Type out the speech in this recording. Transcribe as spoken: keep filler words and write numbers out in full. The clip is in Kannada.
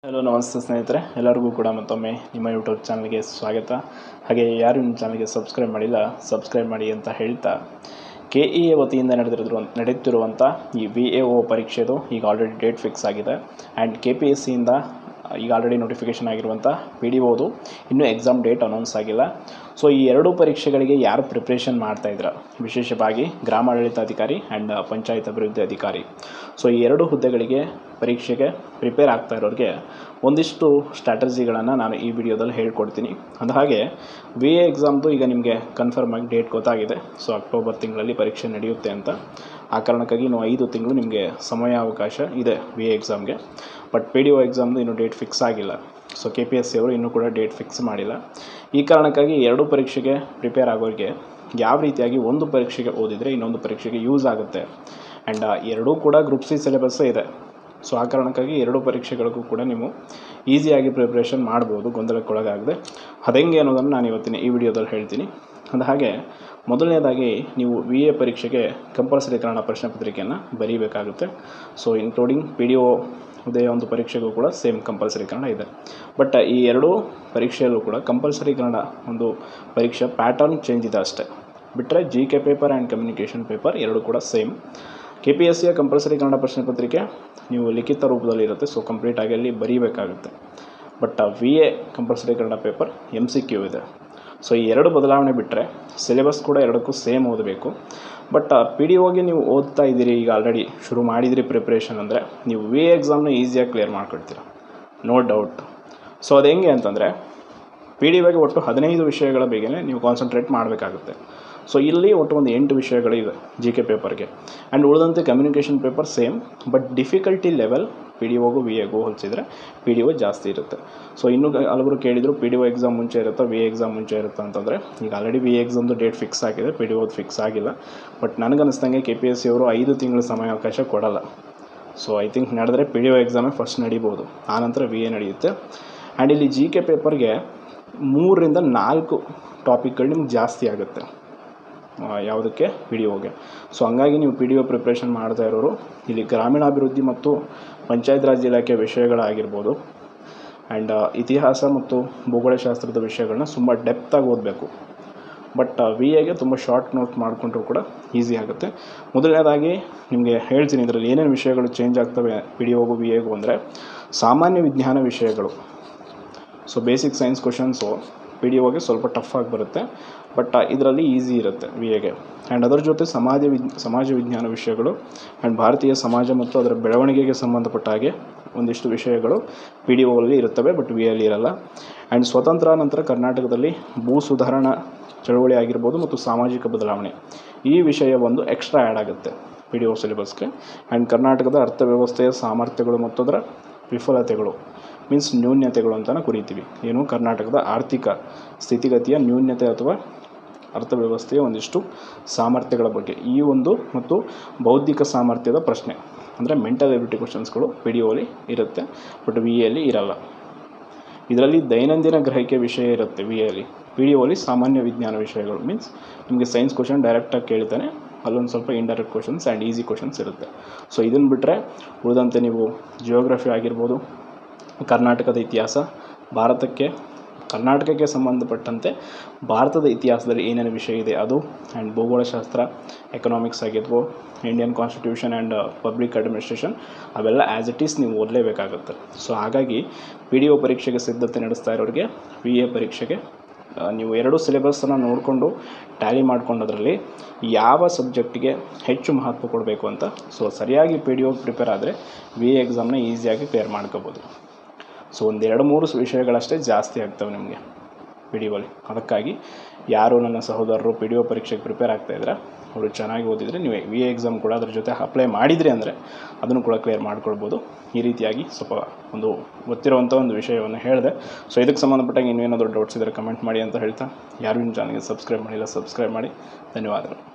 ಹಲೋ ನಮಸ್ತೆ ಸ್ನೇಹಿತರೆ, ಎಲ್ಲರಿಗೂ ಕೂಡ ಮತ್ತೊಮ್ಮೆ ನಿಮ್ಮ ಯೂಟ್ಯೂಬ್ ಚಾನಲ್ಗೆ ಸ್ವಾಗತ. ಹಾಗೆ ಯಾರು ನಿಮ್ಮ ಚಾನಲ್ಗೆ ಸಬ್ಸ್ಕ್ರೈಬ್ ಮಾಡಿಲ್ಲ ಸಬ್ಸ್ಕ್ರೈಬ್ ಮಾಡಿ ಅಂತ ಹೇಳ್ತಾ, ಕೆ ಇ ಎ ವತಿಯಿಂದ ನಡೆದಿರುವ ನಡೆಯುತ್ತಿರುವಂಥ ಈ ವಿ ಎ ಒ ಪರೀಕ್ಷೆದು ಈಗ ಆಲ್ರೆಡಿ ಡೇಟ್ ಫಿಕ್ಸ್ ಆಗಿದೆ. ಆ್ಯಂಡ್ ಕೆ ಪಿ ಎಸ್ ಸಿಯಿಂದ ಈಗ ಆಲ್ರೆಡಿ ನೋಟಿಫಿಕೇಷನ್ ಆಗಿರುವಂಥ ಪಿ ಡಿ ಒದು ಇನ್ನೂ ಎಕ್ಸಾಮ್ ಡೇಟ್ ಅನೌನ್ಸ್ ಆಗಿಲ್ಲ. ಸೊ ಈ ಎರಡೂ ಪರೀಕ್ಷೆಗಳಿಗೆ ಯಾರು ಪ್ರಿಪ್ರೇಷನ್ ಮಾಡ್ತಾಯಿದ್ರ, ವಿಶೇಷವಾಗಿ ಗ್ರಾಮಾಡಳಿತಾಧಿಕಾರಿ ಆ್ಯಂಡ್ ಪಂಚಾಯತ್ ಅಭಿವೃದ್ಧಿ ಅಧಿಕಾರಿ, ಸೊ ಈ ಎರಡು ಹುದ್ದೆಗಳಿಗೆ ಪರೀಕ್ಷೆಗೆ ಪ್ರಿಪೇರ್ ಆಗ್ತಾ ಇರೋರಿಗೆ ಒಂದಿಷ್ಟು ಸ್ಟ್ರಾಟಜಿಗಳನ್ನು ನಾನು ಈ ವಿಡಿಯೋದಲ್ಲಿ ಹೇಳ್ಕೊಡ್ತೀನಿ. ಅಂದ ಹಾಗೆ ವಿ ಎ ಎಕ್ಸಾಮ್ದು ಈಗ ನಿಮಗೆ ಕನ್ಫರ್ಮ್ ಆಗಿ ಡೇಟ್ ಗೊತ್ತಾಗಿದೆ. ಸೊ ಅಕ್ಟೋಬರ್ ತಿಂಗಳಲ್ಲಿ ಪರೀಕ್ಷೆ ನಡೆಯುತ್ತೆ ಅಂತ. ಆ ಕಾರಣಕ್ಕಾಗಿ ಇನ್ನು ಐದು ತಿಂಗಳು ನಿಮಗೆ ಸಮಯಾವಕಾಶ ಇದೆ ವಿ ಎ ಎಕ್ಸಾಮ್ಗೆ. ಬಟ್ ಪಿ ಡಿ ಒ ಎಕ್ಸಾಮ್ದು ಇನ್ನೂ ಡೇಟ್ ಫಿಕ್ಸ್ ಆಗಿಲ್ಲ. So K P S C ಅವರು ಇನ್ನೂ ಕೂಡ ಡೇಟ್ ಫಿಕ್ಸ್ ಮಾಡಿಲ್ಲ. ಈ ಕಾರಣಕ್ಕಾಗಿ ಎರಡು ಪರೀಕ್ಷೆಗೆ ಪ್ರಿಪೇರ್ ಆಗೋರಿಗೆ ಯಾವ ರೀತಿಯಾಗಿ ಒಂದು ಪರೀಕ್ಷೆಗೆ ಓದಿದರೆ ಇನ್ನೊಂದು ಪರೀಕ್ಷೆಗೆ ಯೂಸ್ ಆಗುತ್ತೆ. ಆ್ಯಂಡ್ ಎರಡೂ ಕೂಡ ಗ್ರೂಪ್ ಸಿ ಸಿಲೆಬಸ್ಸೇ ಇದೆ. ಸೊ ಆ ಕಾರಣಕ್ಕಾಗಿ ಎರಡು ಪರೀಕ್ಷೆಗಳಿಗೂ ಕೂಡ ನೀವು ಈಸಿಯಾಗಿ ಪ್ರಿಪ್ರೇಷನ್ ಮಾಡ್ಬೋದು, ಗೊಂದಲಕ್ಕೊಳಗಾಗದೆ. ಅದೆಂಗೆ ಅನ್ನೋದನ್ನು ನಾನು ಇವತ್ತಿನ ಈ ವಿಡಿಯೋದಲ್ಲಿ ಹೇಳ್ತೀನಿ. ಅಂದ ಹಾಗೆ ಮೊದಲನೇದಾಗಿ ನೀವು ವಿ ಎ ಪರೀಕ್ಷೆಗೆ ಕಂಪಲ್ಸರಿ ಕನ್ನಡ ಪ್ರಶ್ನೆ ಪತ್ರಿಕೆಯನ್ನು ಬರೀಬೇಕಾಗುತ್ತೆ. So including P D O ಉದಯ ಒಂದು ಪರೀಕ್ಷೆಗೂ ಕೂಡ ಸೇಮ್ ಕಂಪಲ್ಸರಿ ಕನ್ನಡ ಇದೆ. ಬಟ್ ಈ ಎರಡೂ ಪರೀಕ್ಷೆಯಲ್ಲೂ ಕೂಡ ಕಂಪಲ್ಸರಿ ಕನ್ನಡ ಒಂದು ಪರೀಕ್ಷೆ ಪ್ಯಾಟರ್ನ್ ಚೇಂಜ್ ಇದೆ ಅಷ್ಟೇ. ಬಿಟ್ಟರೆ G K paper and communication paper ಎರಡೂ ಕೂಡ ಸೇಮ್. ಕೆ ಪಿ ಎಸ್ ಸಿಯ ಕಂಪಲ್ಸರಿ ಕನ್ನಡ ಪ್ರಶ್ನೆ ಪತ್ರಿಕೆ ನೀವು ಲಿಖಿತ ರೂಪದಲ್ಲಿ ಇರುತ್ತೆ. ಸೊ ಕಂಪ್ಲೀಟಾಗಿ ಅಲ್ಲಿ ಬರೀಬೇಕಾಗುತ್ತೆ. But V A compulsory Kannada paper M C Q ಇದೆ. ಸೊ ಈ ಎರಡು ಬದಲಾವಣೆ ಬಿಟ್ಟರೆ ಸಿಲೆಬಸ್ ಕೂಡ ಎರಡಕ್ಕೂ ಸೇಮ್ ಓದಬೇಕು. ಬಟ್ ಪಿ ಡಿ ಒಗೆ ನೀವು ಓದ್ತಾ ಇದ್ದೀರಿ, ಈಗ ಆಲ್ರೆಡಿ ಶುರು ಮಾಡಿದಿರಿ ಪ್ರಿಪ್ರೇಷನ್ ಅಂದರೆ ನೀವು ವಿ ಎ ಎಕ್ಸಾಮ್ನ ಈಸಿಯಾಗಿ ಕ್ಲಿಯರ್ ಮಾಡ್ಕೊಳ್ತೀರ, ನೋ ಡೌಟ್. ಸೊ ಅದು ಹೆಂಗೆ ಅಂತಂದರೆ ಪಿ ಡಿ ಒಗೆ ಒಟ್ಟು ಹದಿನೈದು ವಿಷಯಗಳ ಬಗ್ಗೆ ನೀವು ಕಾನ್ಸಂಟ್ರೇಟ್ ಮಾಡಬೇಕಾಗುತ್ತೆ. ಸೊ ಇಲ್ಲಿ ಒಟ್ಟು ಒಂದು ಎಂಟು ವಿಷಯಗಳಿವೆ ಜಿ ಕೆ ಪೇಪರ್ಗೆ. ಆ್ಯಂಡ್ ಉಳಿದಂತೆ communication paper same, but difficulty level P D ಒಗೂ ವಿ ಎಗೂ ಹೋಲಿಸಿದರೆ ಪಿ ಡಿ ಒ ಜಾಸ್ತಿ ಇರುತ್ತೆ. ಸೊ ಇನ್ನೂ ಹಲವರು ಕೇಳಿದರು ಪಿ ಡಿ ಒ ಎಕ್ಸಾಮ್ ಮುಂಚೆ ಇರುತ್ತಾ ವಿ ಎ ಎಕ್ಸಾಮ್ ಮುಂಚೆ ಇರುತ್ತಾ ಅಂತಂದರೆ, ಈಗ ಆಲ್ರೆಡಿ ವಿ ಎ ಎಕ್ಸಾಮ್ದು ಡೇಟ್ ಫಿಕ್ಸ್ ಆಗಿದೆ, ಪಿ ಡಿ ಒದು ಫಿಕ್ಸ್ ಆಗಿಲ್ಲ. ಬಟ್ ನನಗನ್ನಿಸ್ದಂಗೆ ಕೆ ಪಿ ಎಸ್ ಸಿ ಅವರು ಐದು ತಿಂಗಳ ಸಮಯಾವಕಾಶ ಕೊಡಲ್ಲ. ಸೊ ಐ ಥಿಂಕ್ ನಡೆದರೆ ಪಿ ಡಿ ಒ ಎಕ್ಸಾಮೇ ಫಸ್ಟ್ ನಡೀಬೋದು, ಆನಂತರ ವಿ ಎ ನಡೆಯುತ್ತೆ. ಆ್ಯಂಡ್ ಇಲ್ಲಿ ಜಿ ಕೆ ಪೇಪರ್ಗೆ ಮೂರರಿಂದ ನಾಲ್ಕು ಟಾಪಿಕ್ಗಳು ನಿಮ್ಗೆ ಜಾಸ್ತಿ ಆಗುತ್ತೆ ಯಾವುದಕ್ಕೆ, ಪಿ ಡಿ ಒಗೆ. ಸೊ ಹಂಗಾಗಿ ನೀವು ಪಿ ಡಿ ಒ ಪ್ರಿಪ್ರೇಷನ್ ಮಾಡ್ತಾ ಇರೋರು ಇಲ್ಲಿ ಗ್ರಾಮೀಣಾಭಿವೃದ್ಧಿ ಮತ್ತು ಪಂಚಾಯತ್ ರಾಜ್ ಇಲಾಖೆ ವಿಷಯಗಳಾಗಿರ್ಬೋದು ಆ್ಯಂಡ್ ಇತಿಹಾಸ ಮತ್ತು ಭೂಗೋಳಶಾಸ್ತ್ರದ ವಿಷಯಗಳನ್ನ ತುಂಬ ಡೆಪ್ತಾಗಿ ಓದಬೇಕು. ಬಟ್ ವಿ ಎಗೆ ತುಂಬ ಶಾರ್ಟ್ ನೋಟ್ ಮಾಡಿಕೊಂಡ್ರೂ ಕೂಡ ಈಸಿ ಆಗುತ್ತೆ. ಮೊದಲನೇದಾಗಿ ನಿಮಗೆ ಹೇಳ್ತೀನಿ ಇದರಲ್ಲಿ ಏನೇನು ವಿಷಯಗಳು ಚೇಂಜ್ ಆಗ್ತವೆ ಪಿ ಡಿ ಒಗೂ ವಿ ಎಗೂ ಅಂದರೆ, ಸಾಮಾನ್ಯ ವಿಜ್ಞಾನ ವಿಷಯಗಳು. So basic science questions P D ಒಗೆ ಸ್ವಲ್ಪ ಟಫ್ ಆಗಿ ಬರುತ್ತೆ, ಬಟ್ ಇದರಲ್ಲಿ ಈಸಿ ಇರುತ್ತೆ ವಿ ಎಗೆ. ಆ್ಯಂಡ್ ಅದರ ಜೊತೆ ಸಮಾಜ ವಿಜ್ ಸಮಾಜ ವಿಜ್ಞಾನ ವಿಷಯಗಳು ಆ್ಯಂಡ್ ಭಾರತೀಯ ಸಮಾಜ ಮತ್ತು ಅದರ ಬೆಳವಣಿಗೆಗೆ ಸಂಬಂಧಪಟ್ಟ ಹಾಗೆ ಒಂದಿಷ್ಟು ವಿಷಯಗಳು ಪಿ ಡಿ ಒಲ್ಲಿ ಇರುತ್ತವೆ, ಬಟ್ ವಿ ಎಲ್ಲಿ ಇರಲ್ಲ. ಆ್ಯಂಡ್ ಸ್ವತಂತ್ರ ನಂತರ ಕರ್ನಾಟಕದಲ್ಲಿ ಭೂ ಸುಧಾರಣಾ ಚಳವಳಿ ಆಗಿರ್ಬೋದು ಮತ್ತು ಸಾಮಾಜಿಕ ಬದಲಾವಣೆ, ಈ ವಿಷಯ ಒಂದು ಎಕ್ಸ್ಟ್ರಾ ಆ್ಯಡ್ ಆಗುತ್ತೆ ಪಿ ಡಿ ಒ ಸಿಲೆಬಸ್ಗೆ. ಆ್ಯಂಡ್ ಕರ್ನಾಟಕದ ಅರ್ಥವ್ಯವಸ್ಥೆಯ ಸಾಮರ್ಥ್ಯಗಳು ಮತ್ತು ಅದರ ವಿಫಲತೆಗಳು, ಮೀನ್ಸ್ ನ್ಯೂನ್ಯತೆಗಳು ಅಂತಲೇ ಕುರಿತೀವಿ. ಏನು, ಕರ್ನಾಟಕದ ಆರ್ಥಿಕ ಸ್ಥಿತಿಗತಿಯ ನ್ಯೂನ್ಯತೆ ಅಥವಾ ಅರ್ಥವ್ಯವಸ್ಥೆಯ ಒಂದಿಷ್ಟು ಸಾಮರ್ಥ್ಯಗಳ ಬಗ್ಗೆ ಈ ಒಂದು, ಮತ್ತು ಬೌದ್ಧಿಕ ಸಾಮರ್ಥ್ಯದ ಪ್ರಶ್ನೆ ಅಂದರೆ ಮೆಂಟಲ್ ಎಬಿಲಿಟಿ ಕ್ವಶನ್ಸ್ಗಳು ಪಿ ಡಿ ಒಲಿ ಇರುತ್ತೆ, ಬಟ್ ವಿ ಎಲ್ಲಿ ಇರಲ್ಲ. ಇದರಲ್ಲಿ ದೈನಂದಿನ ಗ್ರಹಿಕೆ ವಿಷಯ ಇರುತ್ತೆ ವಿ ಎಲ್ಲಿ. ಪಿ ಡಿ ಒಲಿ ಸಾಮಾನ್ಯ ವಿಜ್ಞಾನ ವಿಷಯಗಳು, ಮೀನ್ಸ್ ನಿಮಗೆ ಸೈನ್ಸ್ ಕ್ವಶನ್ ಡೈರೆಕ್ಟಾಗಿ ಕೇಳ್ತಾನೆ, ಅಲ್ಲೊಂದು ಸ್ವಲ್ಪ indirect questions and easy questions ಇರುತ್ತೆ. ಸೊ ಇದನ್ನು ಬಿಟ್ಟರೆ ಉಳಿದಂತೆ ನೀವು ಜಿಯೋಗ್ರಫಿ ಆಗಿರ್ಬೋದು, ಕರ್ನಾಟಕದ ಇತಿಹಾಸ, ಭಾರತಕ್ಕೆ ಕರ್ನಾಟಕಕ್ಕೆ ಸಂಬಂಧಪಟ್ಟಂತೆ ಭಾರತದ ಇತಿಹಾಸದಲ್ಲಿ ಏನೇನು ವಿಷಯ ಇದೆ ಅದು, ಆ್ಯಂಡ್ ಭೂಗೋಳಶಾಸ್ತ್ರ, ಎಕನಾಮಿಕ್ಸ್ ಆಗಿರ್ಬೋದು, Indian constitution and public administration, ಅವೆಲ್ಲ ಆ್ಯಸ್ ಇಟ್ ಈಸ್ ನೀವು ಓದಲೇಬೇಕಾಗುತ್ತೆ. ಸೊ ಹಾಗಾಗಿ ಪಿ ಡಿ ಒ ಪರೀಕ್ಷೆಗೆ ಸಿದ್ಧತೆ ನಡೆಸ್ತಾ ಇರೋರಿಗೆ ವಿ ಎ ಪರೀಕ್ಷೆಗೆ ನೀವು ಎರಡು ಸಿಲೆಬಸ್ಸನ್ನು ನೋಡಿಕೊಂಡು ಟ್ಯಾಲಿ ಮಾಡ್ಕೊಂಡೋದ್ರಲ್ಲಿ ಯಾವ ಸಬ್ಜೆಕ್ಟಿಗೆ ಹೆಚ್ಚು ಮಹತ್ವ ಕೊಡಬೇಕು ಅಂತ, ಸೊ ಸರಿಯಾಗಿ ಪಿ ಡಿ ಒ ಪ್ರಿಪೇರ್ ಆದರೆ ವಿ ಎ ಎಕ್ಸಾಮ್ನ ಈಸಿಯಾಗಿ ಕ್ಲಿಯರ್ ಮಾಡ್ಕೋಬೋದು. ಸೊ ಒಂದೆರಡು ಮೂರು ವಿಷಯಗಳಷ್ಟೇ ಜಾಸ್ತಿ ಆಗ್ತವೆ ನಿಮಗೆ ಪಿ ಡಿ ಒಲಿ. ಅದಕ್ಕಾಗಿ ಯಾರು ನನ್ನ ಸಹೋದರರು ಪಿ ಡಿ ಒ ಪರೀಕ್ಷೆಗೆ ಪ್ರಿಪೇರ್ ಆಗ್ತಾಯಿದ್ರೆ ಅವರು ಚೆನ್ನಾಗಿ ಓದಿದರೆ ನೀವು ವಿ ಎ ಎಕ್ಸಾಮ್ ಕೂಡ ಅದ್ರ ಜೊತೆ ಅಪ್ಲೈ ಮಾಡಿದ್ರಿ ಅಂದರೆ ಅದನ್ನು ಕೂಡ ಕ್ಲಿಯರ್ ಮಾಡ್ಕೊಳ್ಬೋದು. ಈ ರೀತಿಯಾಗಿ ಸ್ವಲ್ಪ ಒಂದು ಗೊತ್ತಿರುವಂಥ ಒಂದು ವಿಷಯವನ್ನು ಹೇಳಿದೆ. ಸೊ ಇದಕ್ಕೆ ಸಂಬಂಧಪಟ್ಟಾಗ ಇನ್ನೇನಾದರೂ ಡೌಟ್ಸ್ ಇದ್ದರೆ ಕಮೆಂಟ್ ಮಾಡಿ ಅಂತ ಹೇಳ್ತಾ, ಯಾರು ನಿಮ್ಮ ಚಾನಲ್ಗೆ ಸಬ್ಸ್ಕ್ರೈಬ್ ಮಾಡಿಲ್ಲ ಸಬ್ಸ್ಕ್ರೈಬ್ ಮಾಡಿ. ಧನ್ಯವಾದಗಳು.